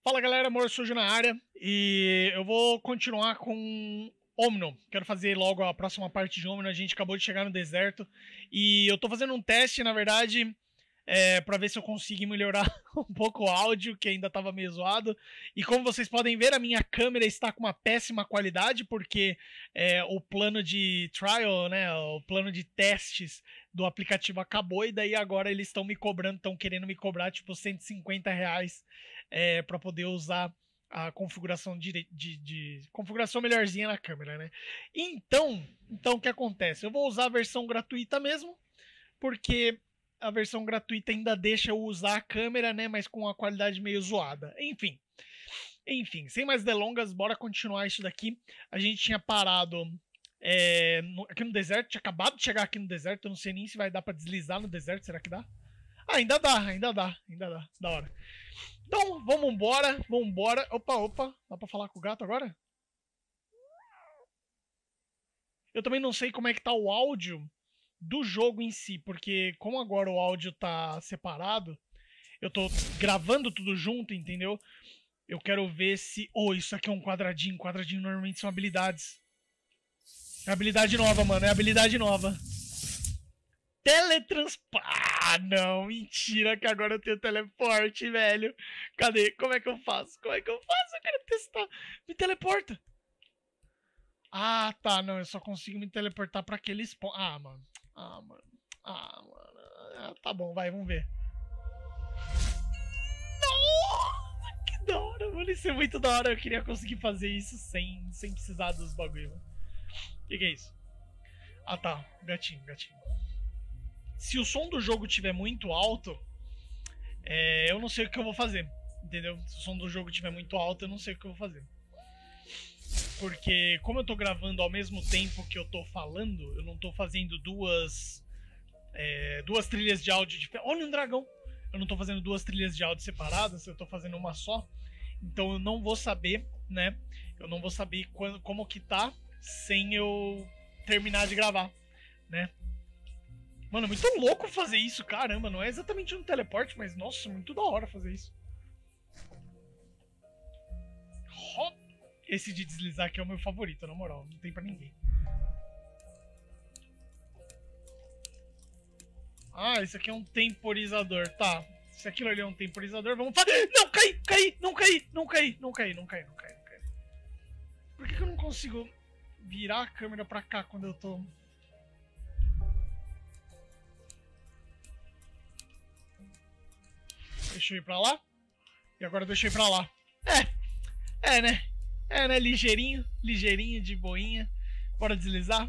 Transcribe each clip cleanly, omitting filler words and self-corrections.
Fala galera, Amor Sujo na área e eu vou continuar com Omnium. Quero fazer logo a próxima parte de Omnium. A gente acabou de chegar no deserto e eu tô fazendo um teste, na verdade, pra ver se eu consigo melhorar um pouco o áudio, que ainda tava meio zoado. E como vocês podem ver, a minha câmera está com uma péssima qualidade, porque o plano de trial, né, o plano de testes do aplicativo acabou e daí agora eles estão me cobrando, estão querendo me cobrar tipo R$150 para poder usar a configuração de configuração melhorzinha na câmera, né? Então o que acontece? Eu vou usar a versão gratuita mesmo, porque a versão gratuita ainda deixa eu usar a câmera, né? Mas com a qualidade meio zoada. Enfim, sem mais delongas, bora continuar isso daqui. A gente tinha parado aqui no deserto, tinha acabado de chegar aqui no deserto. Eu não sei nem se vai dar pra deslizar no deserto, será que dá? Ah, ainda dá, da hora. Então, vambora. Opa, dá pra falar com o gato agora? Eu também não sei como é que tá o áudio do jogo em si, porque como agora o áudio tá separado, eu tô gravando tudo junto, entendeu? Eu quero ver se... Oh, isso aqui é um quadradinho. Quadradinho normalmente são habilidades. É habilidade nova, mano. É habilidade nova. Ah, não. Mentira que agora eu tenho teleporte, velho. Cadê? Como é que eu faço? Eu quero testar. Me teleporta. Ah, tá. Não, eu só consigo me teleportar pra aquele spawn. Ah, mano. Tá bom, vai, vamos ver. Nossa, que da hora, mano. Isso é muito da hora. Eu queria conseguir fazer isso sem precisar dos bagulho, mano. O que é isso? Ah, tá. Gatinho. Se o som do jogo estiver muito alto, eu não sei o que eu vou fazer. Entendeu? Se o som do jogo estiver muito alto, eu não sei o que eu vou fazer. Porque como eu tô gravando ao mesmo tempo que eu tô falando, eu não tô fazendo duas trilhas de áudio diferentes. Olha um dragão! Eu não tô fazendo duas trilhas de áudio separadas, eu tô fazendo uma só. Então eu não vou saber, né? Eu não vou saber como que tá sem eu terminar de gravar, né? Mano, é muito louco fazer isso, caramba. Não é exatamente um teleporte, mas nossa, muito da hora fazer isso. Esse de deslizar aqui é o meu favorito, na moral. Não tem pra ninguém. Ah, esse aqui é um temporizador. Tá. Se aquilo ali é um temporizador, vamos fazer. Não, caí! Não caí. Por que eu não consigo virar a câmera pra cá quando eu tô... Deixa eu ir pra lá. E agora deixa eu ir pra lá. Né? Ligeirinho, de boinha. Bora deslizar.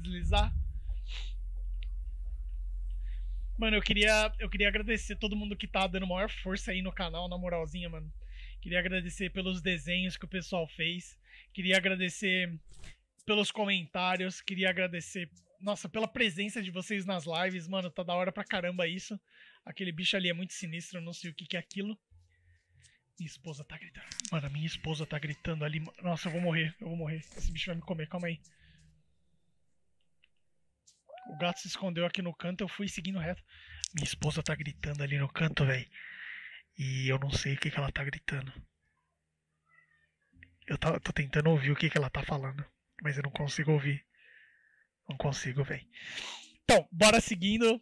Mano, eu queria agradecer todo mundo que tá dando maior força aí no canal, na moralzinha, mano. Queria agradecer pelos desenhos que o pessoal fez. Queria agradecer pelos comentários. Queria agradecer, nossa, pela presença de vocês nas lives. Mano, tá da hora pra caramba isso. Aquele bicho ali é muito sinistro, eu não sei o que é aquilo. Minha esposa tá gritando. Mano, a minha esposa tá gritando ali. Nossa, eu vou morrer. Esse bicho vai me comer, calma aí. O gato se escondeu aqui no canto, eu fui seguindo reto. Minha esposa tá gritando ali no canto, velho. E eu não sei o que ela tá gritando. Eu tô tentando ouvir o que ela tá falando. Mas eu não consigo ouvir. Não consigo, velho. Então, bora seguindo.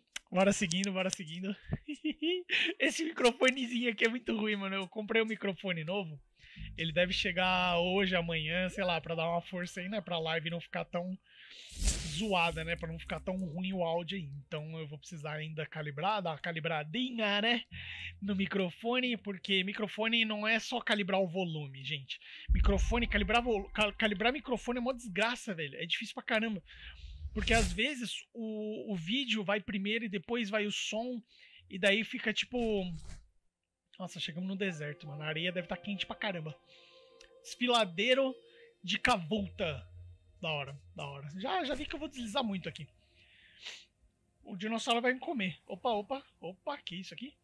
Esse microfonezinho aqui é muito ruim, mano. Eu comprei um microfone novo. Ele deve chegar hoje, amanhã, sei lá, pra dar uma força aí, né? Pra live não ficar tão zoada, né? Pra não ficar tão ruim o áudio aí. Então eu vou precisar ainda calibrar, dar uma calibradinha, né? No microfone, porque microfone não é só calibrar o volume, gente. Calibrar microfone é uma desgraça, velho. É difícil pra caramba. Porque às vezes o vídeo vai primeiro e depois vai o som. E daí fica tipo... Nossa, chegamos no deserto, mano. A areia deve estar quente pra caramba. Desfiladeiro de Cavulta. Da hora. Já vi que eu vou deslizar muito aqui. O dinossauro vai me comer. Opa. Que isso aqui?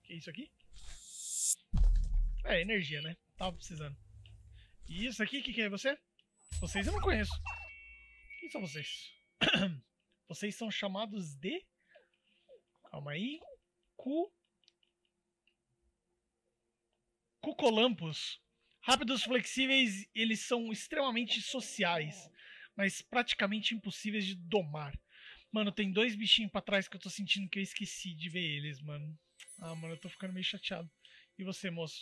É, energia, né? Tava precisando. E isso aqui, que é você? Vocês eu não conheço. Quem são vocês? Vocês são chamados de... Calma aí. Cucolampus. Rápidos flexíveis, eles são extremamente sociais, mas praticamente impossíveis de domar. Mano, tem 2 bichinhos pra trás que eu tô sentindo que eu esqueci de ver eles, mano. Ah, mano, eu tô ficando meio chateado. E você, moço?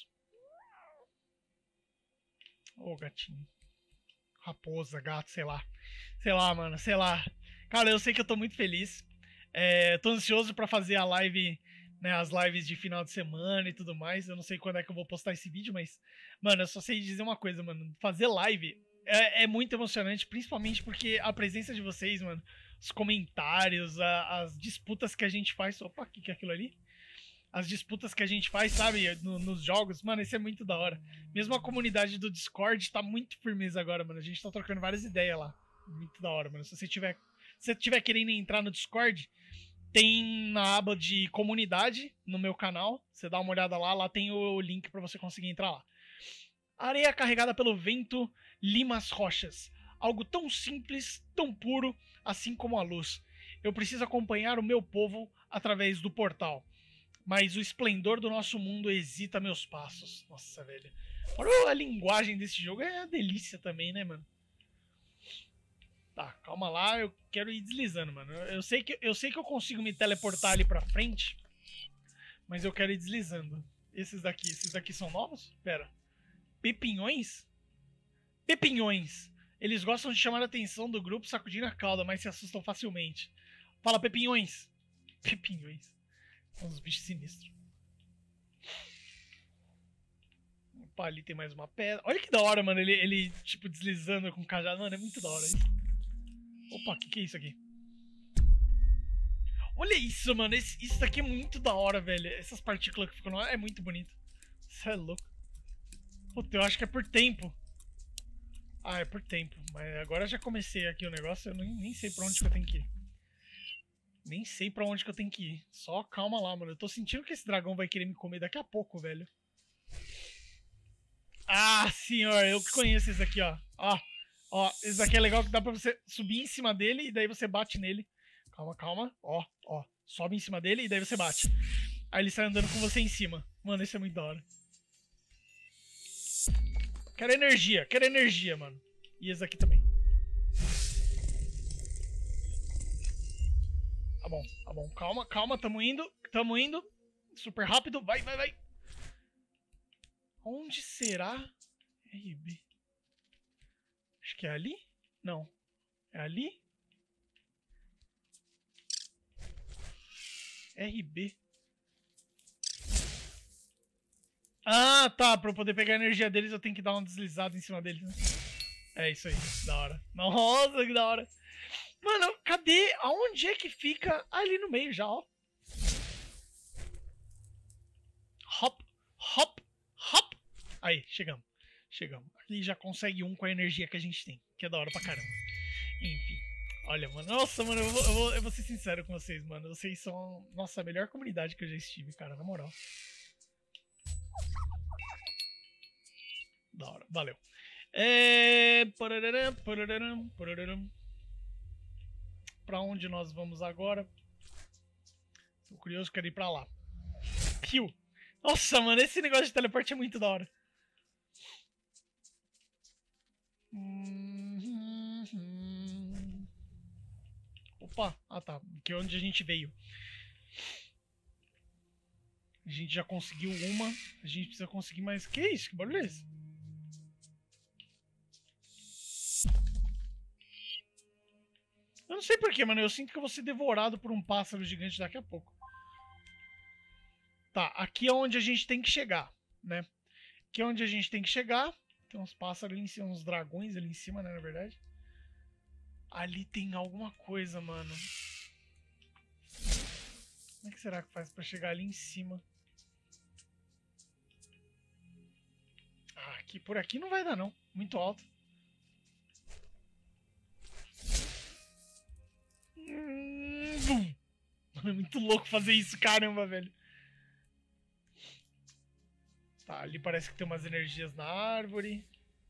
Ô, gatinho. Raposa, gato, sei lá. Sei lá, mano, sei lá. Cara, eu sei que eu tô muito feliz. Tô ansioso pra fazer a live, né, as lives de final de semana e tudo mais. Eu não sei quando é que eu vou postar esse vídeo, mas... Mano, eu só sei dizer uma coisa, mano. Fazer live é muito emocionante, principalmente porque a presença de vocês, mano, os comentários, as disputas que a gente faz... Opa, o que é aquilo ali? As disputas que a gente faz, sabe, nos jogos, mano, isso é muito da hora. Mesmo a comunidade do Discord tá muito firmeza agora, mano. A gente tá trocando várias ideias lá. Muito da hora, mano. Se você tiver querendo entrar no Discord, tem na aba de comunidade no meu canal. Você dá uma olhada lá, lá tem o link pra você conseguir entrar lá. Areia carregada pelo vento lima as rochas. Algo tão simples, tão puro, assim como a luz. Eu preciso acompanhar o meu povo através do portal. Mas o esplendor do nosso mundo hesita meus passos. Nossa, velho. Olha a linguagem desse jogo. É uma delícia também, né, mano? Tá, calma lá. Eu quero ir deslizando, mano. Eu sei que eu consigo me teleportar ali pra frente. Mas eu quero ir deslizando. Esses daqui são novos? Pera. Pepinhões? Pepinhões. Eles gostam de chamar a atenção do grupo sacudindo a cauda, mas se assustam facilmente. Fala, pepinhões. Pepinhões. Uns bichos sinistros. Opa, ali tem mais uma pedra. Olha que da hora, mano. Ele tipo, deslizando com o cajado. Mano, é muito da hora isso. Opa, o que é isso aqui? Olha isso, mano. Isso daqui é muito da hora, velho. Essas partículas que ficam no ar é muito bonito. Isso é louco. Puta, eu acho que é por tempo. Ah, é por tempo. Mas agora já comecei aqui o negócio. Eu nem sei pra onde que eu tenho que ir. Nem sei pra onde que eu tenho que ir. Só calma lá, mano. Eu tô sentindo que esse dragão vai querer me comer daqui a pouco, velho. Ah, senhor. Eu que conheço esse aqui, ó. Ó, esse daqui é legal que dá pra você subir em cima dele e daí você bate nele. Calma, calma. Ó. Sobe em cima dele e daí você bate. Aí ele sai andando com você em cima. Mano, isso é muito da hora. Quero energia, mano. E esse aqui também. Tá bom. Calma, tamo indo. Super rápido. Vai. Onde será? RB. Acho que é ali? Não. É ali? RB. Ah, tá. Pra eu poder pegar a energia deles, eu tenho que dar uma deslizada em cima deles, né? É isso aí. Da hora. Nossa, que da hora. Mano, cadê? Aonde é que fica? Ali no meio já, ó. Hop. Aí, chegamos. Aqui já consegue um com a energia que a gente tem. Que é da hora pra caramba. Enfim. Olha, mano. Nossa, mano, eu vou ser sincero com vocês, mano. Vocês são, nossa, a melhor comunidade que eu já estive, cara, na moral. Da hora. Valeu. Pra onde nós vamos agora? Tô curioso, quero ir pra lá. Piu. Nossa, mano, esse negócio de teleporte é muito da hora. Opa, tá. Que é onde a gente veio. A gente já conseguiu uma. A gente precisa conseguir mais. Que isso? Que barulho é esse? Eu não sei porquê, mano. Eu sinto que eu vou ser devorado por um pássaro gigante daqui a pouco. Tá, aqui é onde a gente tem que chegar, né? Aqui é onde a gente tem que chegar. Tem uns pássaros ali em cima, uns dragões ali em cima, né, na verdade. Ali tem alguma coisa, mano. Como é que será que faz pra chegar ali em cima? Ah, aqui, por aqui não vai dar, não. Muito alto. Mano, é muito louco fazer isso, caramba, velho. Tá, ali parece que tem umas energias na árvore.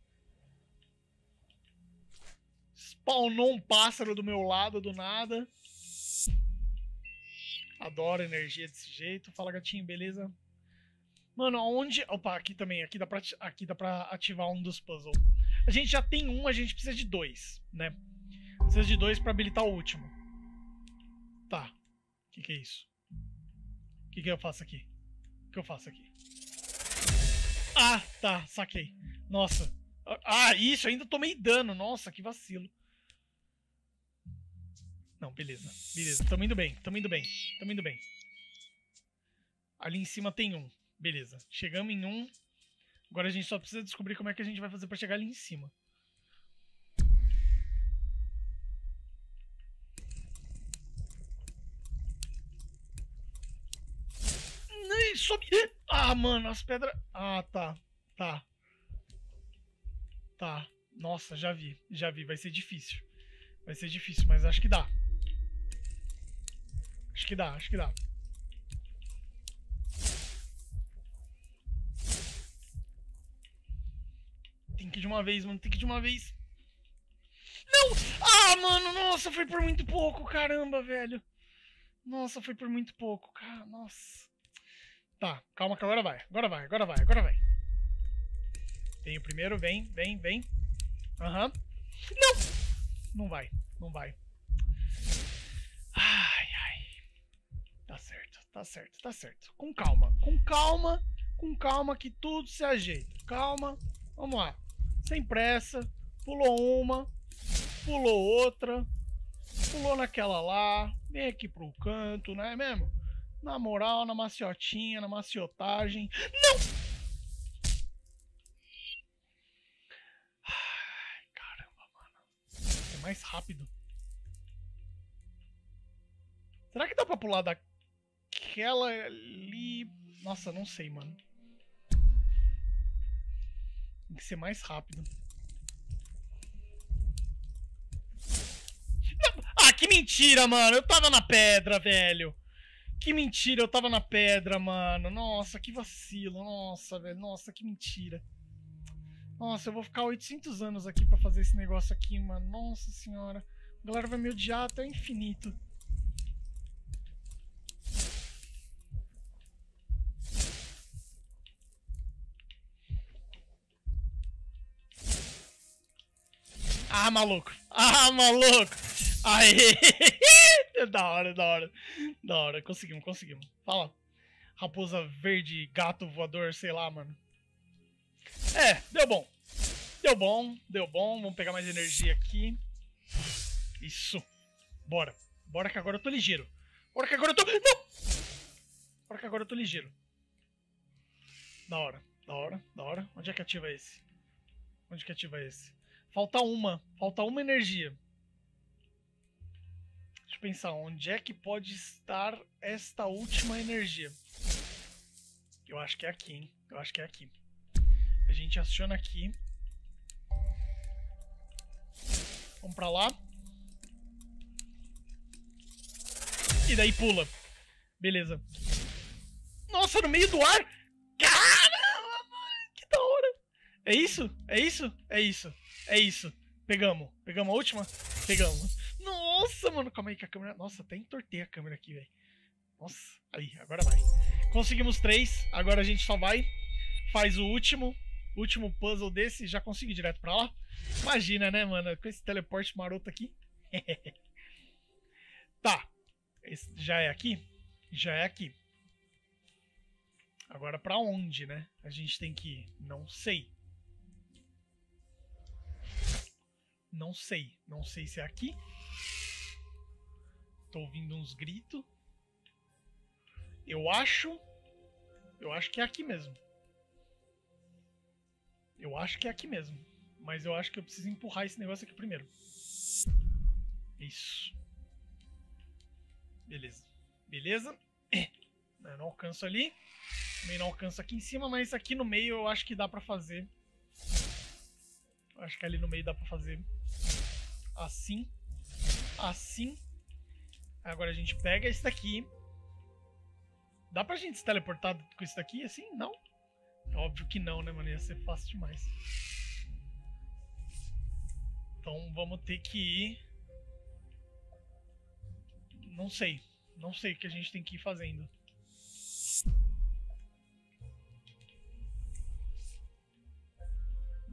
Spawnou um pássaro do meu lado do nada. Adoro energia desse jeito. Fala, gatinho, beleza? Mano, aonde... Opa, aqui também. Aqui dá pra ativar um dos puzzles. A gente já tem um, a gente precisa de 2, né? Precisa de 2 pra habilitar o último. Tá. O que é isso? O que eu faço aqui? O que eu faço aqui? Ah, tá. Saquei. Nossa. Ah, isso. Ainda tomei dano. Nossa, que vacilo. Não, beleza. Beleza. Tamo indo bem. Tamo indo bem. Tamo indo bem. Ali em cima tem um. Beleza. Chegamos em um. Agora a gente só precisa descobrir como é que a gente vai fazer pra chegar ali em cima. Sobe. Ah, mano, as pedras... Ah, tá. Tá. Tá. Nossa, já vi. Já vi. Vai ser difícil. Vai ser difícil, mas acho que dá. Acho que dá, acho que dá. Tem que ir de uma vez, mano. Tem que ir de uma vez. Não! Ah, mano, nossa, foi por muito pouco. Caramba, velho. Nossa, foi por muito pouco, cara. Nossa. Tá, calma que agora vai. Agora vai, agora vai, agora vai. Tem o primeiro, vem, vem, vem. Aham. Não! Não vai, não vai. Ai, ai. Tá certo, tá certo, tá certo. Com calma, com calma, com calma que tudo se ajeita. Calma, vamos lá. Sem pressa. Pulou uma, pulou outra, pulou naquela lá. Vem aqui pro canto, não é mesmo? Na moral, na maciotinha, na maciotagem. Não! Ai, caramba, mano. É mais rápido. Será que dá pra pular daquela ali? Nossa, não sei, mano. Tem que ser mais rápido. Não. Ah, que mentira, mano. Eu tava na pedra, velho. Que mentira, eu tava na pedra, mano. Nossa, que vacilo. Nossa, velho. Nossa, que mentira. Nossa, eu vou ficar 800 anos aqui pra fazer esse negócio aqui, mano. Nossa senhora. A galera vai me odiar até o infinito. Ah, maluco. Ah, maluco. Aê. Da hora, da hora. Da hora. Conseguimos, conseguimos. Fala. Raposa verde, gato voador, sei lá, mano. É, deu bom. Deu bom, deu bom. Vamos pegar mais energia aqui. Isso. Bora. Bora que agora eu tô ligeiro. Bora que agora eu tô... Não! Bora que agora eu tô ligeiro. Da hora, da hora, da hora. Onde é que ativa esse? Onde que ativa esse? Falta uma energia. Deixa eu pensar, onde é que pode estar esta última energia? Eu acho que é aqui, hein? Eu acho que é aqui. A gente aciona aqui. Vamos pra lá. E daí pula. Beleza. Nossa, no meio do ar! Caramba, mano, que da hora! É isso? É isso? É isso. É isso. Pegamos. Pegamos a última? Pegamos. Nossa, mano. Calma aí que a câmera... Nossa, até entortei a câmera aqui, velho. Nossa. Aí, agora vai. Conseguimos 3. Agora a gente só vai. Faz o último puzzle desse e já consigo ir direto pra lá. Imagina, né, mano? Com esse teleporte maroto aqui. Tá. Esse já é aqui? Já é aqui. Agora pra onde, né? A gente tem que ir. Não sei. Não sei. Não sei se é aqui. Tô ouvindo uns gritos. Eu acho que é aqui mesmo. Eu acho que é aqui mesmo. Mas eu acho que eu preciso empurrar esse negócio aqui primeiro. Isso. Beleza. Beleza. Eu não alcanço ali. Também não alcanço aqui em cima, mas aqui no meio eu acho que dá pra fazer. Eu acho que ali no meio dá pra fazer assim. Assim. Agora a gente pega esse daqui. Dá pra gente se teleportar com isso daqui assim? Não? Óbvio que não, né, mano? Ia ser fácil demais. Então vamos ter que ir. Não sei. Não sei o que a gente tem que ir fazendo.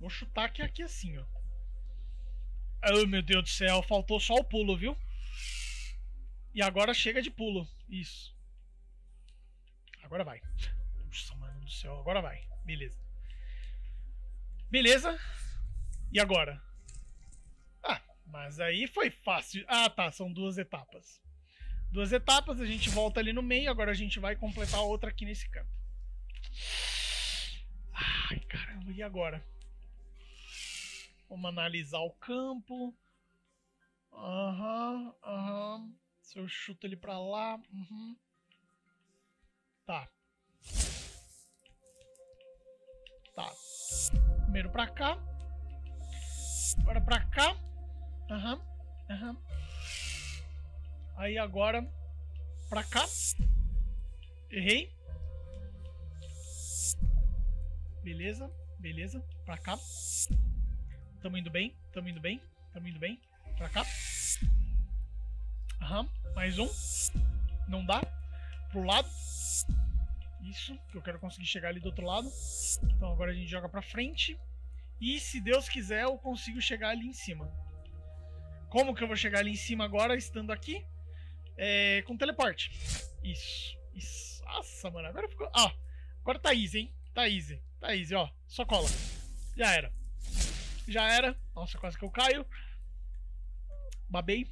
Vou chutar que é aqui assim, ó. Oh, meu Deus do céu. Faltou só o pulo, viu? E agora chega de pulo. Isso. Agora vai. Nossa, mano do céu. Agora vai. Beleza. Beleza. E agora? Ah, mas aí foi fácil. Ah, tá. São 2 etapas. 2 etapas. A gente volta ali no meio. Agora a gente vai completar a outra aqui nesse canto. Ai, caramba. E agora? Vamos analisar o campo. Aham. Se eu chuto ele pra lá. Tá. Tá. Primeiro pra cá. Agora pra cá. Aham. Aí agora pra cá. Errei. Beleza. Pra cá. Tamo indo bem. Pra cá. Mais um. Não dá. Pro lado. Isso. Que eu quero conseguir chegar ali do outro lado. Então agora a gente joga pra frente. E se Deus quiser, eu consigo chegar ali em cima. Como que eu vou chegar ali em cima agora, estando aqui? Com teleporte. Isso. Nossa, mano. Agora ficou... agora tá easy, hein? Tá easy, ó. Só cola. Já era. Nossa, quase que eu caio. Babei.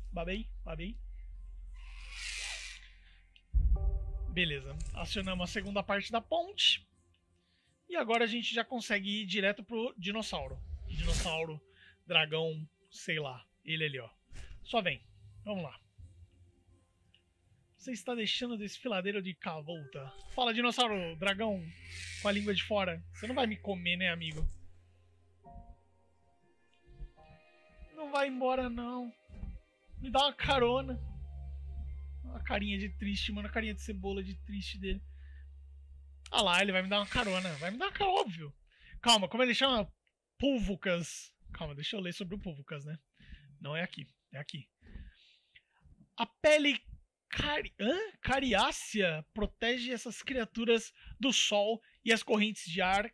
Beleza. Acionamos a segunda parte da ponte. E agora a gente já consegue ir direto pro dinossauro. Dinossauro, dragão, sei lá. Ele ali, ó. Só vem. Vamos lá. Você está deixando o desfiladeiro de cavolta. Fala, dinossauro, dragão, com a língua de fora. Você não vai me comer, né, amigo? Não vai embora, não. Me dá uma carona. Uma carinha de triste, mano. A carinha de cebola de triste dele. Ah lá, ele vai me dar uma carona. Vai me dar uma carona, óbvio. Calma, como ele chama? Pulvucas. Calma, deixa eu ler sobre o Pulvucas, né? Não é aqui, é aqui. A pele cariácea protege essas criaturas do sol e as correntes de ar...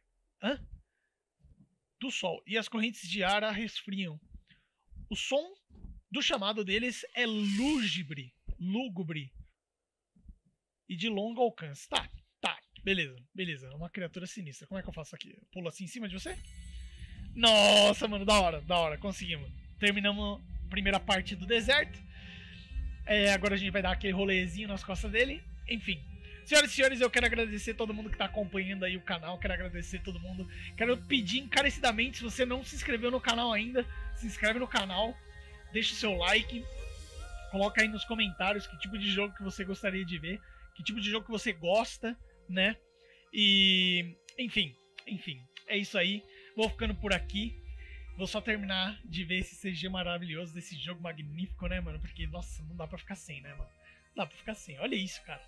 Do sol. E as correntes de ar a resfriam. O som do chamado deles é lúgubre. E de longo alcance. Tá. Beleza. Uma criatura sinistra. Como é que eu faço aqui? Eu pulo assim em cima de você? Nossa, mano, da hora. Conseguimos. Terminamos a primeira parte do deserto. Agora a gente vai dar aquele rolezinho nas costas dele. Enfim. Senhoras e senhores, eu quero agradecer todo mundo que tá acompanhando aí o canal. Quero agradecer todo mundo. Quero pedir encarecidamente, se você não se inscreveu no canal ainda, se inscreve no canal. Deixa o seu like. Coloca aí nos comentários que tipo de jogo que você gostaria de ver. Que tipo de jogo que você gosta, né? E... Enfim. É isso aí. Vou ficando por aqui. Vou só terminar de ver esse CG maravilhoso desse jogo magnífico, né, mano? Porque, nossa, não dá pra ficar sem, né, mano? Não dá pra ficar sem. Olha isso, cara.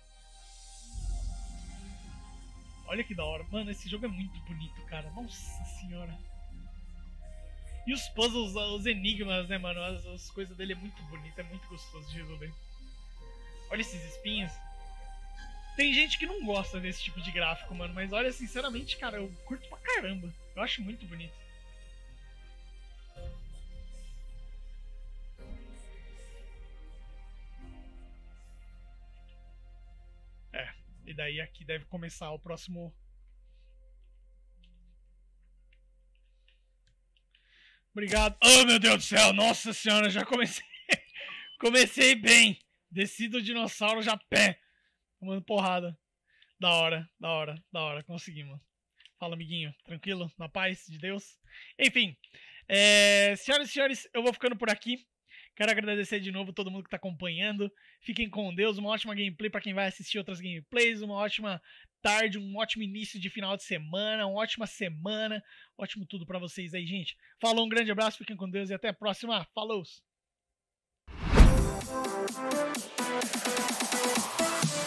Olha que da hora. Mano, esse jogo é muito bonito, cara. Nossa senhora. E os puzzles, os enigmas, né, mano? As coisas dele é muito bonito. É muito gostoso de resolver. Olha esses espinhos. Tem gente que não gosta desse tipo de gráfico, mano. Mas olha, sinceramente, cara, eu curto pra caramba. Eu acho muito bonito. E daí aqui deve começar o próximo... Obrigado. Oh, meu Deus do céu. Nossa senhora, já comecei. Comecei bem. Desci do dinossauro já pé. Tomando porrada. Da hora. Conseguimos. Fala, amiguinho. Tranquilo? Na paz de Deus? Enfim. Senhoras e senhores, eu vou ficando por aqui. Quero agradecer de novo todo mundo que está acompanhando. Fiquem com Deus. Uma ótima gameplay para quem vai assistir outras gameplays. Uma ótima tarde, um ótimo início de final de semana. Uma ótima semana. Ótimo tudo para vocês aí, gente. Falou, um grande abraço. Fiquem com Deus e até a próxima. Falou!